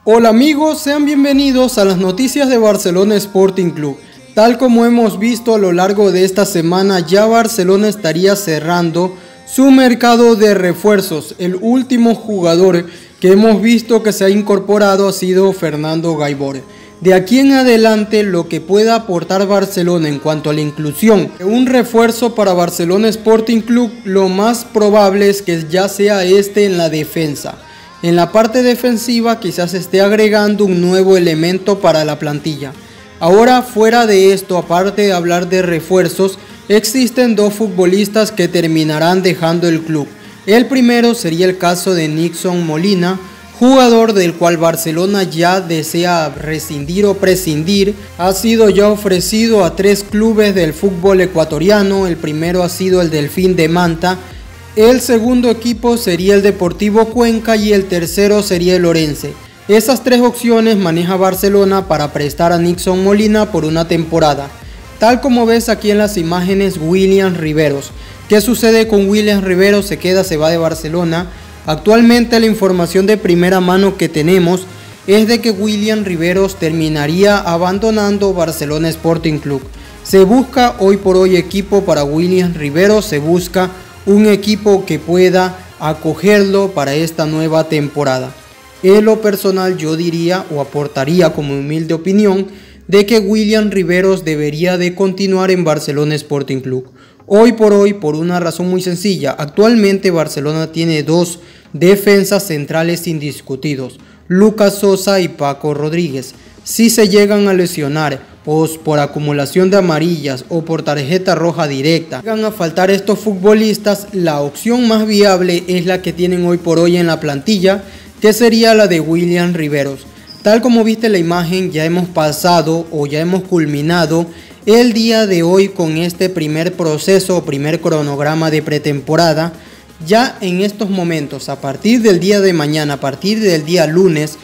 Hola amigos, sean bienvenidos a las noticias de Barcelona Sporting Club. Tal como hemos visto a lo largo de esta semana, ya Barcelona estaría cerrando su mercado de refuerzos. El último jugador que hemos visto que se ha incorporado ha sido Fernando Gaibor. De aquí en adelante, lo que pueda aportar Barcelona en cuanto a la inclusión de un refuerzo para Barcelona Sporting Club, lo más probable es que ya sea en la defensa. En la parte defensiva quizás esté agregando un nuevo elemento para la plantilla. Ahora, fuera de esto, aparte de hablar de refuerzos, existen dos futbolistas que terminarán dejando el club. El primero sería el caso de Nixon Molina, jugador del cual Barcelona ya desea rescindir o prescindir. Ha sido ya ofrecido a 3 clubes del fútbol ecuatoriano. El primero ha sido el Delfín de Manta, el segundo equipo sería el Deportivo Cuenca y el tercero sería el Orense. Esas 3 opciones maneja Barcelona para prestar a Nixon Molina por una temporada. Tal como ves aquí en las imágenes, William Riveros. ¿Qué sucede con William Riveros? Se va de Barcelona. Actualmente la información de primera mano que tenemos es de que William Riveros terminaría abandonando Barcelona Sporting Club. Se busca hoy por hoy equipo para William Riveros, se busca un equipo que pueda acogerlo para esta nueva temporada. En lo personal yo diría o aportaría como humilde opinión de que William Riveros debería de continuar en Barcelona Sporting Club. Hoy por hoy, por una razón muy sencilla, actualmente Barcelona tiene 2 defensas centrales indiscutidos, Lucas Sosa y Paco Rodríguez. Si se llegan a lesionar por acumulación de amarillas o por tarjeta roja directa, llegan a faltar estos futbolistas, la opción más viable es la que tienen hoy por hoy en la plantilla, que sería la de William Riveros. Tal como viste la imagen, ya hemos pasado o ya hemos culminado el día de hoy con este primer proceso o primer cronograma de pretemporada. Ya en estos momentos, a partir del día de mañana, a partir del día lunes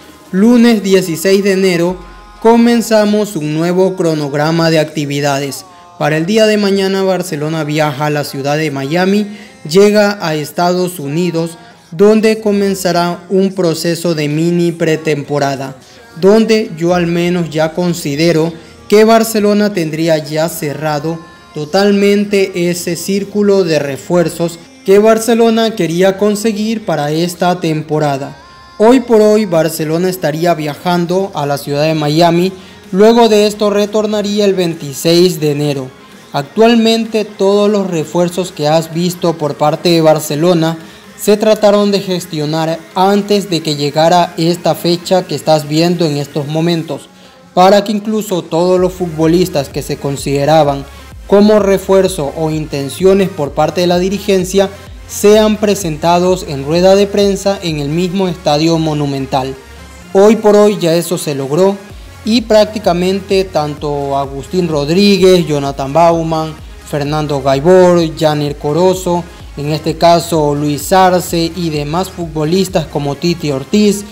16 de enero, comenzamos un nuevo cronograma de actividades. Para el día de mañana Barcelona viaja a la ciudad de Miami, llega a Estados Unidos, donde comenzará un proceso de mini pretemporada, donde yo al menos ya considero que Barcelona tendría ya cerrado totalmente ese círculo de refuerzos que Barcelona quería conseguir para esta temporada. Hoy por hoy Barcelona estaría viajando a la ciudad de Miami, luego de esto retornaría el 26 de enero. Actualmente todos los refuerzos que has visto por parte de Barcelona se trataron de gestionar antes de que llegara esta fecha que estás viendo en estos momentos, para que incluso todos los futbolistas que se consideraban como refuerzo o intenciones por parte de la dirigencia sean presentados en rueda de prensa en el mismo estadio Monumental. Hoy por hoy ya eso se logró y prácticamente tanto Agustín Rodríguez, Jonathan Bauman, Fernando Gaibor, Janer Corozo, en este caso Luis Arce y demás futbolistas como Titi Ortiz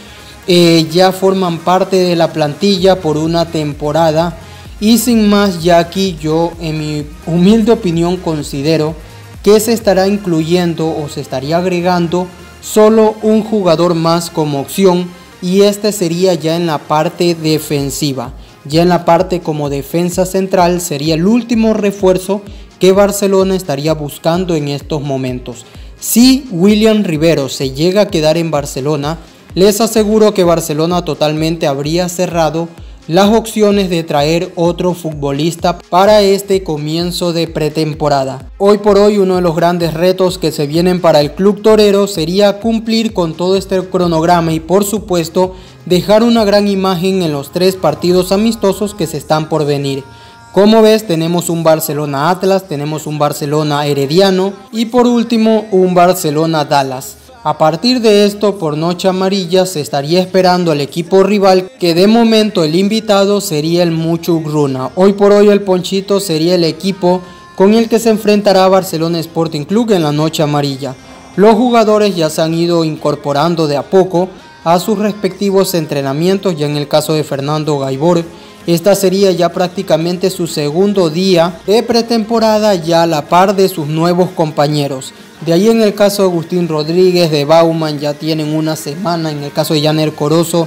ya forman parte de la plantilla por una temporada. Y sin más, ya aquí yo en mi humilde opinión considero que se estará incluyendo o se estaría agregando solo un jugador más como opción, y este sería ya en la parte defensiva. Ya en la parte como defensa central sería el último refuerzo que Barcelona estaría buscando en estos momentos. Si William Riveros se llega a quedar en Barcelona, les aseguro que Barcelona totalmente habría cerrado las opciones de traer otro futbolista para este comienzo de pretemporada. Hoy por hoy uno de los grandes retos que se vienen para el club torero sería cumplir con todo este cronograma y por supuesto dejar una gran imagen en los 3 partidos amistosos que se están por venir. Como ves, tenemos un Barcelona Atlas, tenemos un Barcelona Herediano y por último un Barcelona Dallas. A partir de esto, por noche amarilla, se estaría esperando al equipo rival, que de momento el invitado sería el Muchugruna. Hoy por hoy el Ponchito sería el equipo con el que se enfrentará Barcelona Sporting Club en la noche amarilla. Los jugadores ya se han ido incorporando de a poco a sus respectivos entrenamientos. Ya en el caso de Fernando Gaibor, esta sería ya prácticamente su segundo día de pretemporada, ya a la par de sus nuevos compañeros. De ahí en el caso de Agustín Rodríguez, de Bauman, ya tienen una semana. En el caso de Janer Corozo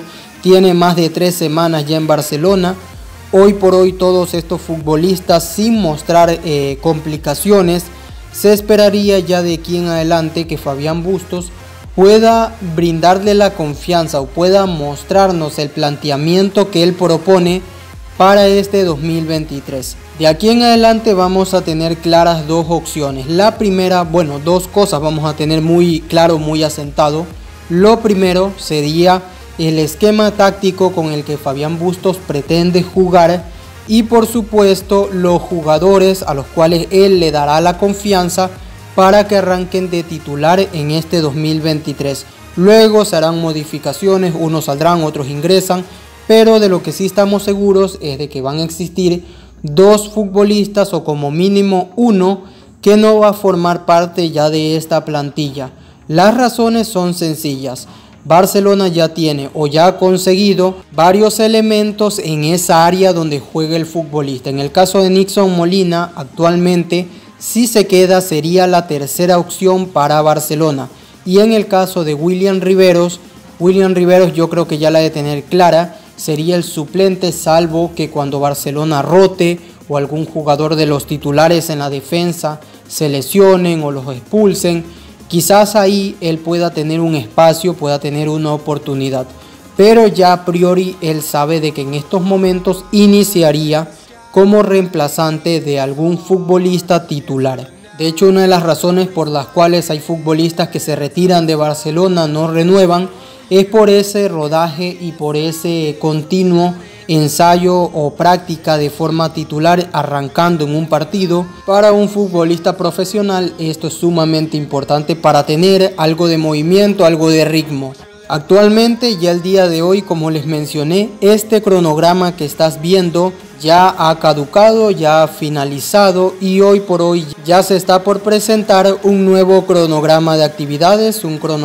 tiene más de 3 semanas ya en Barcelona. Hoy por hoy todos estos futbolistas sin mostrar complicaciones, se esperaría ya de aquí en adelante que Fabián Bustos pueda brindarle la confianza o pueda mostrarnos el planteamiento que él propone para este 2023. De aquí en adelante vamos a tener claras dos opciones. La primera, bueno, dos cosas vamos a tener muy claro, muy asentado. Lo primero sería el esquema táctico con el que Fabián Bustos pretende jugar y por supuesto los jugadores a los cuales él le dará la confianza para que arranquen de titular en este 2023. Luego se harán modificaciones, unos saldrán, otros ingresan, pero de lo que sí estamos seguros es de que van a existir dos futbolistas o como mínimo uno que no va a formar parte ya de esta plantilla. Las razones son sencillas. Barcelona ya tiene o ya ha conseguido varios elementos en esa área donde juega el futbolista. En el caso de Nixon Molina, actualmente si se queda sería la tercera opción para Barcelona. Y en el caso de William Riveros yo creo que ya la de tener clara, sería el suplente salvo que cuando Barcelona rote o algún jugador de los titulares en la defensa se lesionen o los expulsen. Quizás ahí él pueda tener un espacio, pueda tener una oportunidad. Pero ya a priori él sabe de que en estos momentos iniciaría como reemplazante de algún futbolista titular. De hecho, una de las razones por las cuales hay futbolistas que se retiran de Barcelona, no renuevan, es por ese rodaje y por ese continuo ensayo o práctica de forma titular arrancando en un partido. Para un futbolista profesional esto es sumamente importante para tener algo de movimiento, algo de ritmo. Actualmente, ya el día de hoy, como les mencioné, este cronograma que estás viendo ya ha caducado, ya ha finalizado y hoy por hoy ya se está por presentar un nuevo cronograma de actividades,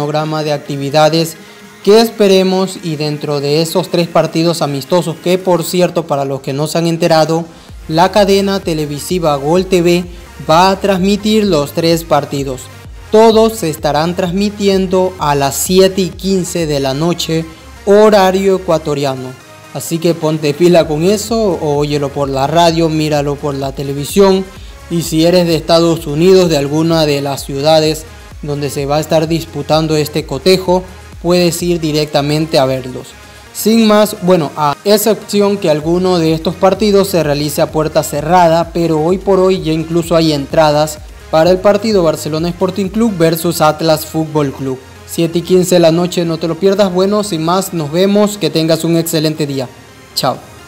que esperemos, y dentro de esos 3 partidos amistosos que por cierto, para los que no se han enterado, la cadena televisiva Gol TV va a transmitir los 3 partidos. Todos se estarán transmitiendo a las 7:15 de la noche, horario ecuatoriano. Así que ponte pila con eso, o óyelo por la radio, míralo por la televisión. Y si eres de Estados Unidos, de alguna de las ciudades donde se va a estar disputando este cotejo, puedes ir directamente a verlos. Sin más, bueno, a excepción que alguno de estos partidos se realice a puerta cerrada, pero hoy por hoy ya incluso hay entradas para el partido Barcelona Sporting Club versus Atlas Fútbol Club. 7:15 de la noche, no te lo pierdas. Bueno, sin más, nos vemos, que tengas un excelente día. Chao.